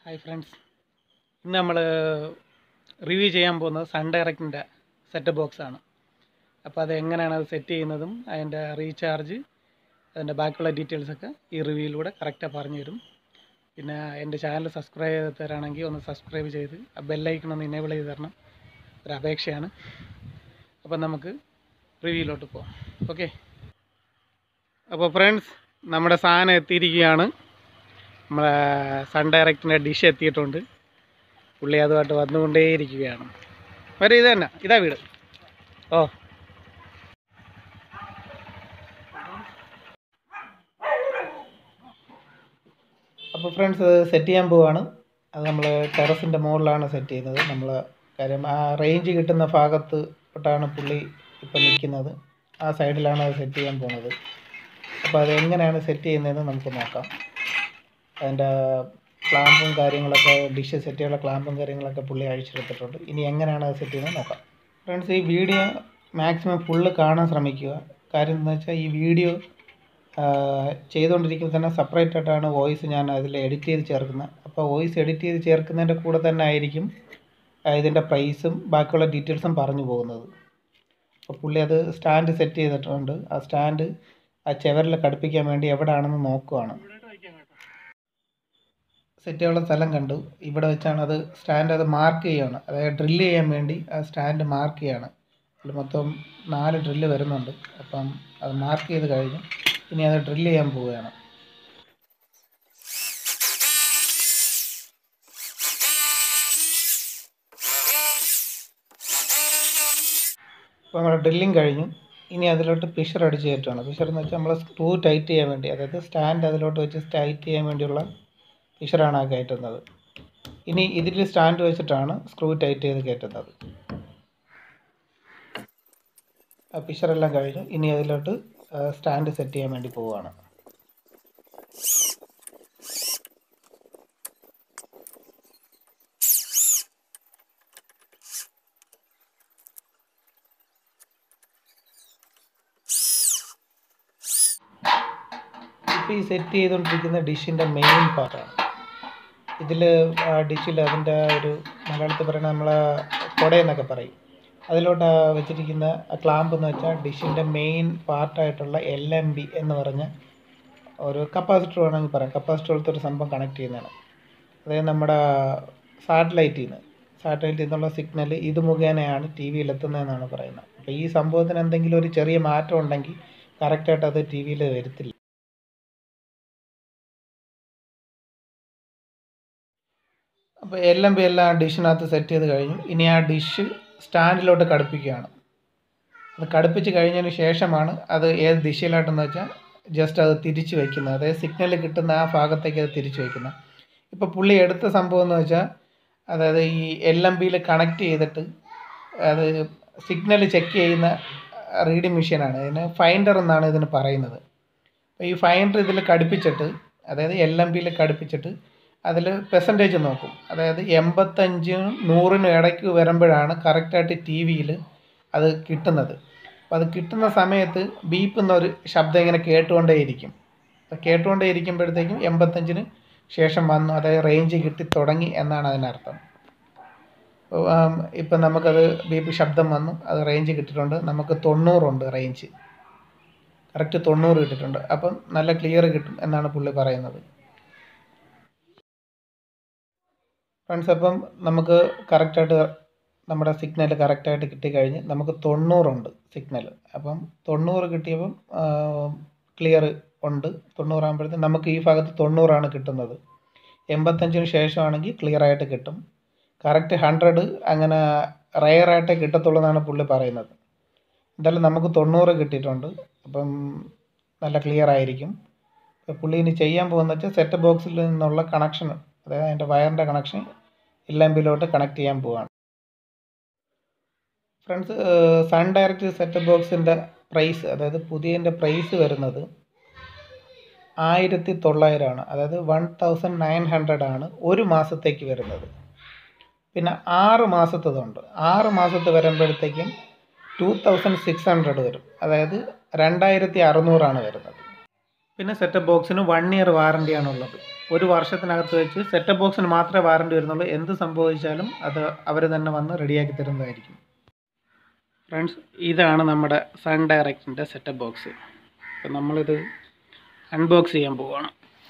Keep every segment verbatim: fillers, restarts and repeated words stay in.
Hi friends, ഇന്ന് നമ്മൾ review ചെയ്യാൻ പോകുന്നത് സൺ ഡയറക്റ്റിൻ്റെ സെറ്റപ്പ് ബോക്സാണ്. അപ്പോൾ അത് എങ്ങനെയാണ് അത് സെറ്റ് ചെയ്യുന്നതും അതിൻ്റെ റീചാർജ് അതിൻ്റെ ബാക്കിയുള്ള ഡീറ്റെയിൽസൊക്കെ ഈ റിവ്യൂയിലൂടെ കറക്റ്റായി പറഞ്ഞു തരും. പിന്നെ എൻ്റെ ചാനൽ സബ്സ്ക്രൈബ് ചെയ്ത് തരാണെങ്കിൽ ഒന്ന് സബ്സ്ക്രൈബ് ചെയ്ത് ആ ബെല്ലൈക്കൺ ഒന്ന് ഇനേബിൾ ചെയ്ത് തരണം, ഒരു അപേക്ഷയാണ്. അപ്പം നമുക്ക് റിവ്യൂയിലോട്ട് പോകാം. ഓക്കെ, അപ്പോൾ ഫ്രണ്ട്സ്, നമ്മുടെ സാധനം എത്തിയിരിക്കുകയാണ്. നമ്മളെ സൺ ഡയറക്റ്റിൻ്റെ ഡിഷ് എത്തിയിട്ടുണ്ട്. പുള്ളി അതുമായിട്ട് വന്നുകൊണ്ടേയിരിക്കുകയാണ്. വരെ ഇത് തന്നെ, ഇതാ വീട്. ഓ അപ്പോൾ ഫ്രണ്ട്സ്, സെറ്റ് ചെയ്യാൻ പോവുകയാണ്. അത് നമ്മൾ ടെറസിൻ്റെ മുകളിലാണ് സെറ്റ് ചെയ്യുന്നത്. നമ്മൾ കാര്യം ആ റേഞ്ച് കിട്ടുന്ന ഭാഗത്ത് തൊട്ടാണ് പുള്ളി ഇപ്പം നിൽക്കുന്നത്. ആ സൈഡിലാണ് അത് സെറ്റ് ചെയ്യാൻ പോകുന്നത്. അപ്പോൾ അത് എങ്ങനെയാണ് സെറ്റ് ചെയ്യുന്നതെന്ന് നമുക്ക് നോക്കാം. അതിൻ്റെ ക്ലാമ്പും കാര്യങ്ങളൊക്കെ, ഡിഷ് സെറ്റ് ചെയ്യാനുള്ള ക്ലാമ്പും കാര്യങ്ങളൊക്കെ പുള്ളി അഴിച്ചെടുത്തിട്ടുണ്ട്. ഇനി എങ്ങനെയാണ് അത് സെറ്റ് ചെയ്യുന്നത് നോക്കാം. ഫ്രണ്ട്സ്, ഈ വീഡിയോ മാക്സിമം ഫുള്ള് കാണാൻ ശ്രമിക്കുക. കാര്യം എന്താ വെച്ചാൽ ഈ വീഡിയോ ചെയ്തുകൊണ്ടിരിക്കുമ്പോൾ തന്നെ സെപ്പറേറ്റ് ആയിട്ടാണ് വോയിസ് ഞാൻ അതിൽ എഡിറ്റ് ചെയ്ത് ചേർക്കുന്നത്. അപ്പോൾ വോയിസ് എഡിറ്റ് ചെയ്ത് ചേർക്കുന്നതിൻ്റെ കൂടെ തന്നെ ആയിരിക്കും ഇതിൻ്റെ പ്രൈസും ബാക്കിയുള്ള ഡീറ്റെയിൽസും പറഞ്ഞു പോകുന്നത്. അപ്പോൾ പുള്ളി അത് സ്റ്റാൻഡ് സെറ്റ് ചെയ്തിട്ടുണ്ട്. ആ സ്റ്റാൻഡ് ആ ചെവറിൽ ഘടിപ്പിക്കാൻ വേണ്ടി എവിടെയാണെന്ന് നോക്കുകയാണ്. സെറ്റ് ചെയ്യാനുള്ള സ്ഥലം കണ്ടു. ഇവിടെ വെച്ചാണ് അത് സ്റ്റാൻഡ് അത് മാർക്ക് ചെയ്യുകയാണ്. അതായത് ഡ്രില്ല് ചെയ്യാൻ വേണ്ടി ആ സ്റ്റാൻഡ് മാർക്ക് ചെയ്യുകയാണ്. അതിൽ മൊത്തം നാല് ഡ്രില്ല് വരുന്നുണ്ട്. അപ്പം അത് മാർക്ക് ചെയ്ത് കഴിഞ്ഞു. ഇനി അത് ഡ്രില്ല് ചെയ്യാൻ പോവുകയാണ്. അപ്പോൾ നമ്മുടെ ഡ്രില്ലിങ് കഴിഞ്ഞു. ഇനി അതിലോട്ട് പിഷർ അടിച്ച് കയറ്റുകയാണ്. പിഷർ എന്ന് വെച്ചാൽ നമ്മൾ സ്ക്രൂ ടൈറ്റ് ചെയ്യാൻ വേണ്ടി, അതായത് സ്റ്റാൻഡ് അതിലോട്ട് വെച്ച് ടൈറ്റ് ചെയ്യാൻ വേണ്ടിയുള്ള പിഷറാണ് ആ കയറ്റുന്നത്. ഇനി ഇതിൽ സ്റ്റാൻഡ് വെച്ചിട്ടാണ് സ്ക്രൂ ടൈറ്റ് ചെയ്ത് കയറ്റുന്നത്. ആ പിഷറെല്ലാം കഴിഞ്ഞു. ഇനി അതിലോട്ട് സ്റ്റാൻഡ് സെറ്റ് ചെയ്യാൻ വേണ്ടി പോവുകയാണ്. ഇപ്പോൾ ഈ സെറ്റ് ചെയ്തുകൊണ്ടിരിക്കുന്ന ഡിഷിൻ്റെ മെയിൻ പാർട്ടാണ്. ഇതിൽ ഡിഷിൽ അതിൻ്റെ ഒരു മലയാളത്തിൽ പറയുന്നത് നമ്മളെ കൊടയെന്നൊക്കെ പറയും. അതിലോട്ട് വെച്ചിരിക്കുന്ന ക്ലാമ്പ് എന്ന് വെച്ചാൽ ഡിഷിൻ്റെ മെയിൻ പാർട്ടായിട്ടുള്ള എൽ എം ബി എന്ന് പറഞ്ഞ ഒരു കപ്പാസിറ്റർ വേണമെങ്കിൽ പറയാം. കപ്പാസിറ്റർ പോലത്തെ ഒരു സംഭവം കണക്ട് ചെയ്യുന്നതാണ്. അതായത് നമ്മുടെ സാറ്റലൈറ്റിൽ നിന്ന് സാറ്റലൈറ്റിൽ നിന്നുള്ള സിഗ്നൽ ഇത് മുഖേനയാണ് ടി വിയിൽ എത്തുന്നതെന്നാണ് പറയുന്നത്. അപ്പോൾ ഈ സംഭവത്തിന് എന്തെങ്കിലും ഒരു ചെറിയ മാറ്റം ഉണ്ടെങ്കിൽ കറക്റ്റായിട്ട് അത് ടി വിയിൽ വരത്തില്ല. അപ്പോൾ എൽ എം ബി എല്ലാം ഡിഷിനകത്ത് സെറ്റ് ചെയ്ത് കഴിഞ്ഞു. ഇനി ആ ഡിഷ് സ്റ്റാൻഡിലോട്ട് ഘടിപ്പിക്കുകയാണ്. അത് ഘടിപ്പിച്ച് കഴിഞ്ഞതിന് ശേഷമാണ് അത് ഏത് ദിശയിലായിട്ടെന്ന് വെച്ചാൽ ജസ്റ്റ് അത് തിരിച്ച് വയ്ക്കുന്നത്. അതായത് സിഗ്നൽ കിട്ടുന്ന ആ ഭാഗത്തേക്ക് അത് തിരിച്ച് വയ്ക്കുന്നത്. ഇപ്പോൾ പുള്ളി എടുത്ത സംഭവം എന്ന് വെച്ചാൽ, അതായത് ഈ എൽ എം ബിയിൽ കണക്ട് ചെയ്തിട്ട് അത് സിഗ്നൽ ചെക്ക് ചെയ്യുന്ന റീഡിങ് മെഷീനാണ്. ഇതിന് ഫൈൻഡർ എന്നാണ് ഇതിന് പറയുന്നത്. അപ്പോൾ ഈ ഫൈൻഡർ ഇതിൽ ഘടിപ്പിച്ചിട്ട്, അതായത് എൽ എം ബിയിൽ ഘടിപ്പിച്ചിട്ട് അതിൽ പെർസെൻറ്റേജ് നോക്കും. അതായത് എൺപത്തഞ്ചിനും നൂറിനും ഇടയ്ക്ക് വരുമ്പോഴാണ് കറക്റ്റായിട്ട് ടി വിയിൽ അത് കിട്ടുന്നത്. അപ്പോൾ അത് കിട്ടുന്ന സമയത്ത് ബീപ്പ് എന്നൊരു ശബ്ദം ഇങ്ങനെ കേട്ടുകൊണ്ടേയിരിക്കും. അപ്പോൾ കേട്ടുകൊണ്ടേ ഇരിക്കുമ്പോഴത്തേക്കും എൺപത്തഞ്ചിന് ശേഷം വന്നു, അതായത് റേഞ്ച് കിട്ടി തുടങ്ങി എന്നാണ് അതിനർത്ഥം. ഇപ്പം നമുക്കത് ബീപ്പ് ശബ്ദം വന്നു, അത് റേഞ്ച് കിട്ടിയിട്ടുണ്ട്. നമുക്ക് തൊണ്ണൂറുണ്ട് റേഞ്ച്, കറക്റ്റ് തൊണ്ണൂറ് കിട്ടിയിട്ടുണ്ട്. അപ്പം നല്ല ക്ലിയർ കിട്ടും എന്നാണ് പുള്ളി പറയുന്നത്. ഫ്രണ്ട്സ്, അപ്പം നമുക്ക് കറക്റ്റായിട്ട് നമ്മുടെ സിഗ്നൽ കറക്റ്റായിട്ട് കിട്ടിക്കഴിഞ്ഞ് നമുക്ക് തൊണ്ണൂറുണ്ട് സിഗ്നൽ. അപ്പം തൊണ്ണൂറ് കിട്ടിയപ്പം ക്ലിയർ ഉണ്ട്. തൊണ്ണൂറാകുമ്പോഴത്തേക്കും നമുക്ക് ഈ ഭാഗത്ത് തൊണ്ണൂറാണ് കിട്ടുന്നത്. എൺപത്തഞ്ചിന് ശേഷമാണെങ്കിൽ ക്ലിയറായിട്ട് കിട്ടും. കറക്റ്റ് ഹൺഡ്രഡ് അങ്ങനെ റെയറായിട്ടേ കിട്ടത്തുള്ളൂ എന്നാണ് പുള്ളി പറയുന്നത്. എന്തായാലും നമുക്ക് തൊണ്ണൂറ് കിട്ടിയിട്ടുണ്ട്. അപ്പം നല്ല ക്ലിയർ ആയിരിക്കും. ഇപ്പോൾ പുള്ളി ഇനി ചെയ്യാൻ പോകുന്നത് വെച്ചാൽ സെറ്റ് ബോക്സിൽ നിന്നുള്ള കണക്ഷൻ, അതായത് അതിൻ്റെ വയറിൻ്റെ കണക്ഷൻ എൽ എം ബിയിലോട്ട് കണക്ട് ചെയ്യാൻ പോവുകയാണ്. ഫ്രണ്ട്സ്, സൺ ഡയറക്റ്റ് സെറ്റ് ബോക്സിൻ്റെ പ്രൈസ്, അതായത് പുതിയതിൻ്റെ പ്രൈസ് വരുന്നത് ആയിരത്തി തൊള്ളായിരമാണ്. അതായത് വൺ തൗസൻഡ് നയൻ ഹൺഡ്രഡ് ആണ് ഒരു മാസത്തേക്ക് വരുന്നത്. പിന്നെ ആറ് മാസത്തതുണ്ട്. ആറ് മാസത്ത് വരുമ്പോഴത്തേക്കും ടു തൗസൻഡ് സിക്സ് ഹൺഡ്രഡ് വരും. അതായത് രണ്ടായിരത്തി അറുന്നൂറാണ് വരുന്നത്. പിന്നെ സെറ്റപ്പ് ബോക്സിന് വൺ ഇയർ വാറണ്ടിയാണുള്ളത്. ഒരു വർഷത്തിനകത്ത് വെച്ച് സെറ്റപ്പ് ബോക്സിന് മാത്രമേ വാറണ്ടി വരുന്നുള്ളൂ. എന്ത് സംഭവിച്ചാലും അത് അവർ തന്നെ വന്ന് റെഡിയാക്കി തരുന്നതായിരിക്കും. ഫ്രണ്ട്സ്, ഇതാണ് നമ്മുടെ സൺ ഡയറക്റ്റിൻ്റെ സെറ്റപ്പ് ബോക്സ്. അപ്പം നമ്മളിത് അൺബോക്സ് ചെയ്യാൻ പോവുകയാണ്.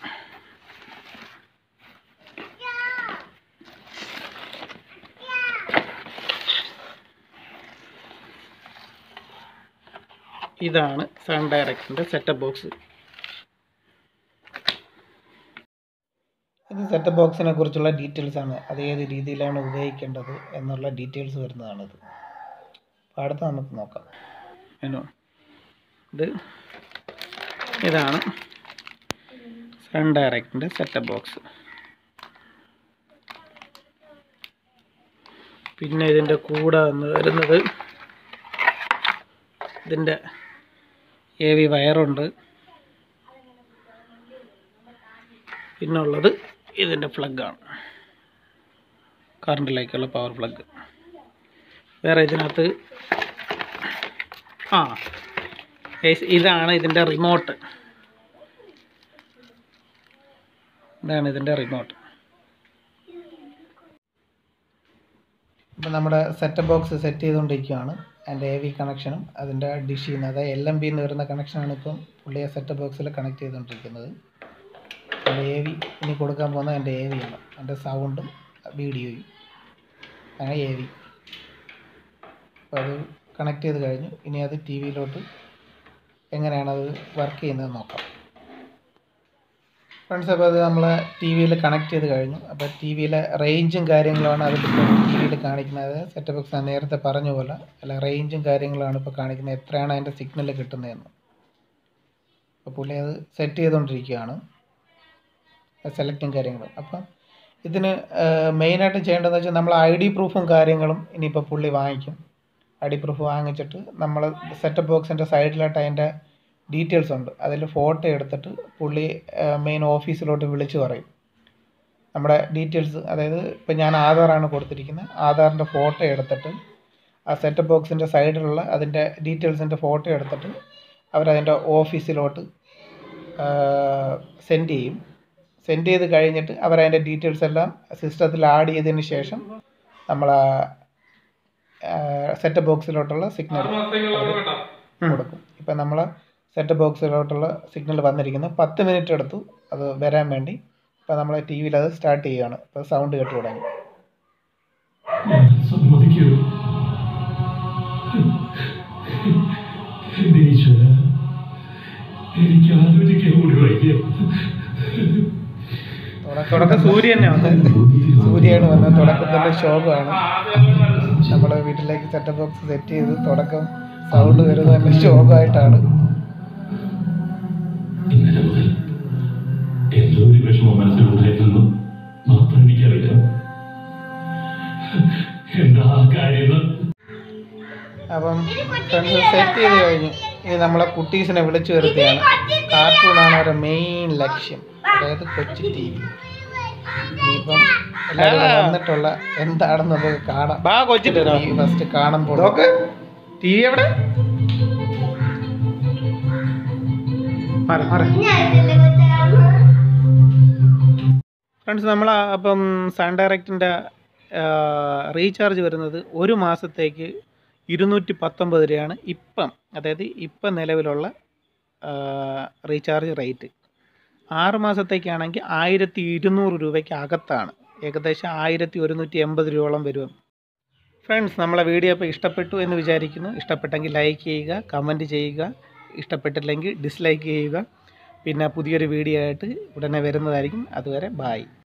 ഇതാണ് സൺ ഡയറക്റ്റിൻ്റെ സെറ്റപ്പ് ബോക്സ്. ഇത് സെറ്റപ്പ് ബോക്സിനെ കുറിച്ചുള്ള ഡീറ്റെയിൽസ് ആണ്. അത് ഏത് രീതിയിലാണ് ഉപയോഗിക്കേണ്ടത് എന്നുള്ള ഡീറ്റെയിൽസ് വരുന്നതാണിത്. അപ്പോൾ അടുത്ത നമുക്ക് നോക്കാം. മെനു ഇത് ഇതാണ് സൺ ഡയറക്റ്റിൻ്റെ സെറ്റപ്പ് ബോക്സ്. പിന്നെ ഇതിൻ്റെ കൂടെ വന്ന് വരുന്നത് ഇതിൻ്റെ എ വി വയറുണ്ട്. പിന്നുള്ളത് ഇതിൻ്റെ പ്ലഗാണ്, കറണ്ടിലേക്കുള്ള പവർ പ്ലഗ്. വേറെ ഇതിനകത്ത് ആ ഇതാണ് ഇതിൻ്റെ റിമോട്ട്. ഇതാണ് ഇതിൻ്റെ റിമോട്ട്. ഇപ്പം നമ്മുടെ സെറ്റപ്പ് ബോക്സ് സെറ്റ് ചെയ്തുകൊണ്ടിരിക്കുകയാണ്. അതിൻ്റെ എ വി കണക്ഷനും അതിൻ്റെ ഡിഷിൽ നിന്ന്, അതായത് എൽ എം ബിന്ന് വരുന്ന കണക്ഷനാണ് ഇപ്പം പുള്ളിയെ സെറ്റപ്പ് ബോക്സിൽ കണക്ട് ചെയ്തുകൊണ്ടിരിക്കുന്നത്. അതിൻ്റെ എ വി ഇനി കൊടുക്കാൻ പോകുന്നത് എൻ്റെ എ വി ആണ്. അതിൻ്റെ സൗണ്ടും വീഡിയോയും അങ്ങനെ എ വി. അപ്പോൾ അത് കണക്ട് ചെയ്ത് കഴിഞ്ഞു. ഇനി അത് ടി വിയിലോട്ട് എങ്ങനെയാണത് വർക്ക് ചെയ്യുന്നത് നോക്കാം. ഫ്രണ്ട്സ്, അപ്പോൾ അത് നമ്മൾ ടി വിയിൽ കണക്ട് ചെയ്ത് കഴിഞ്ഞു. അപ്പോൾ ടി വിയിലെ റേഞ്ചും കാര്യങ്ങളുമാണ് അതിലിപ്പോൾ ടി വിയിൽ കാണിക്കുന്നത്. സെറ്റപ്പ് ബോക്സ് ഞാൻ നേരത്തെ പറഞ്ഞ പോലെ അല്ല, റേഞ്ചും കാര്യങ്ങളാണ് ഇപ്പോൾ കാണിക്കുന്നത്, എത്രയാണ് അതിൻ്റെ സിഗ്നൽ കിട്ടുന്നതെന്ന്. അപ്പോൾ പുള്ളി അത് സെറ്റ് ചെയ്തുകൊണ്ടിരിക്കുകയാണ്, സെലക്റ്റും കാര്യങ്ങളും. അപ്പം ഇതിന് മെയിനായിട്ട് ചെയ്യേണ്ടതെന്ന് വെച്ചാൽ നമ്മൾ ഐ ഡി പ്രൂഫും കാര്യങ്ങളും ഇനിയിപ്പോൾ പുള്ളി വാങ്ങിക്കും. ഐ ഡി പ്രൂഫ് വാങ്ങിച്ചിട്ട് നമ്മൾ സെറ്റപ്പ് ബോക്സിൻ്റെ സൈഡിലായിട്ട് അതിൻ്റെ ഡീറ്റെയിൽസ് ഉണ്ട്. അതിൽ ഫോട്ടോ എടുത്തിട്ട് പുള്ളി മെയിൻ ഓഫീസിലോട്ട് വിളിച്ച് പറയും നമ്മുടെ ഡീറ്റെയിൽസ്. അതായത് ഇപ്പം ഞാൻ ആധാറാണ് കൊടുത്തിരിക്കുന്നത്, ആധാറിൻ്റെ ഫോട്ടോ എടുത്തിട്ട് ആ സെറ്റപ്പ് ബോക്സിൻ്റെ സൈഡിലുള്ള അതിൻ്റെ ഡീറ്റെയിൽസിൻ്റെ ഫോട്ടോ എടുത്തിട്ട് അവരതിൻ്റെ ഓഫീസിലോട്ട് സെൻഡ് ചെയ്യും. സെൻഡ് ചെയ്ത് കഴിഞ്ഞിട്ട് അവരതിൻ്റെ ഡീറ്റെയിൽസ് എല്ലാം സിസ്റ്റത്തിൽ ആഡ് ചെയ്തതിന് ശേഷം നമ്മൾ സെറ്റപ്പ് ബോക്സിലോട്ടുള്ള സിഗ്നൽ കൊടുക്കും. ഇപ്പം നമ്മൾ സെറ്റപ്പ് ബോക്സിലോട്ടുള്ള സിഗ്നൽ വന്നിരിക്കുന്നു. പത്ത് മിനിറ്റ് എടുത്തു അത് വരാൻ വേണ്ടി. ഇപ്പം നമ്മൾ ടി വിയിൽ അത് സ്റ്റാർട്ട് ചെയ്യുകയാണ്. ഇപ്പോൾ സൗണ്ട് കേട്ട് തുടങ്ങി. തുടക്കം സൂര്യ തന്നെ വന്നത് സൂര്യയാണ് വന്നത് തുടക്കത്തിൻ്റെ ശോകമാണ്. നമ്മുടെ വീട്ടിലേക്ക് സെറ്റപ്പ് ബോക്സ് സെറ്റ് ചെയ്ത് തുടക്കം സൗണ്ട് വരുന്നത് തന്നെ ശോകമായിട്ടാണ്. ഇന്നലെ മുതൽ എന്തോ ഒരു വിഷമം മനസ്സിലുണ്ടായിരുന്നു, മാത്രം എനിക്കറിയാം എന്താ കാര്യം. അപ്പം ഫ്രണ്ട്സ് സെറ്റ് ചെയ്ത് കഴിഞ്ഞു. ഇനി നമ്മളെ കുട്ടീസിനെ വിളിച്ചു വരുത്തിയാണ്. കാർട്ടൂണാണ് അവരുടെ മെയിൻ ലക്ഷ്യം, അതായത് കൊച്ചു ടി വി. ഇനിയിപ്പം എല്ലാവരും വന്നിട്ടുള്ള എന്താണെന്ന് നമുക്ക് കാണാം. ഫസ്റ്റ് കാണുമ്പോൾ ടി വി എവിടെ ഫ്രണ്ട്സ്, നമ്മൾ അപ്പം സൺ ഡയറക്റ്റിൻ്റെ റീചാർജ് വരുന്നത് ഒരു മാസത്തേക്ക് ഇരുന്നൂറ്റി പത്തൊമ്പത് രൂപയാണ് ഇപ്പം, അതായത് ഇപ്പം നിലവിലുള്ള റീചാർജ് റേറ്റ്. ആറ് മാസത്തേക്കാണെങ്കിൽ ആയിരത്തി ഇരുന്നൂറ് രൂപയ്ക്ക് അകത്താണ്, ഏകദേശം ആയിരത്തി ഒരുന്നൂറ്റി എൺപത് രൂപയോളം വരും. ഫ്രണ്ട്സ്, നമ്മളെ വീഡിയോ ഇപ്പോൾ ഇഷ്ടപ്പെട്ടു എന്ന് വിചാരിക്കുന്നു. ഇഷ്ടപ്പെട്ടെങ്കിൽ ലൈക്ക് ചെയ്യുക, കമൻറ്റ് ചെയ്യുക, ഇഷ്ടപ്പെട്ടില്ലെങ്കിൽ ഡിസ്ലൈക്ക് ചെയ്യുക. പിന്നെ പുതിയൊരു വീഡിയോ ആയിട്ട് ഉടനെ വരുന്നതായിരിക്കും. അതുവരെ ബായ്.